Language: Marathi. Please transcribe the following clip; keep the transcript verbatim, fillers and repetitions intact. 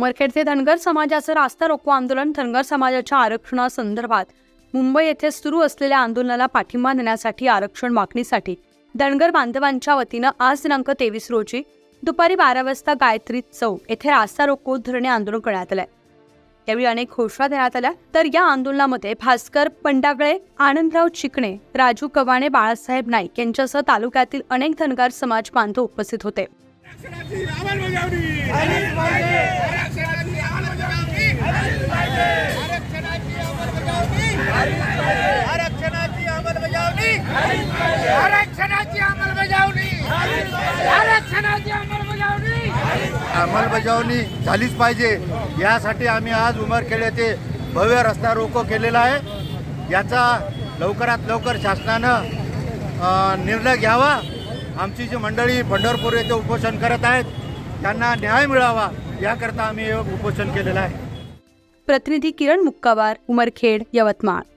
उमरखेड ते धनगर समाजाचं रास्ता रोको आंदोलन धनगर समाजाच्या आरक्षणासंदर्भात मुंबई येथे सुरू असलेल्या आंदोलनाला पाठिंबा देण्यासाठी आरक्षण मागणीसाठी धनगर बांधवांच्या वतीनं आज दिनांक तेवीस रोजी दुपारी बारा वाजता गायत्री चौक येथे रास्ता रोको धरणे आंदोलन करण्यात आले। यावेळी अनेक घोषणा देण्यात आल्या। तर या आंदोलनामध्ये भास्कर पंडागळे, आनंदराव चिकणे, राजू कवाणे, बाळासाहेब नाईक यांच्यासह तालुक्यातील अनेक धनगर समाज बांधव उपस्थित होते। अंमलबजावणी झालीच पाहिजे यासाठी आम्ही आज उमरखेड येथे भव्य रस्ता रोको केलेला आहे। याचा लवकरात लवकर शासनानं निर्णय घ्यावा। आमची जी मंडळी पंढरपूर येथे उपोषण करत आहेत त्यांना न्याय मिळावा याकरता आम्ही उपोषण केलेलं आहे। प्रतिनिधी किरण मुक्कावार, उमरखेड, यवतमाळ।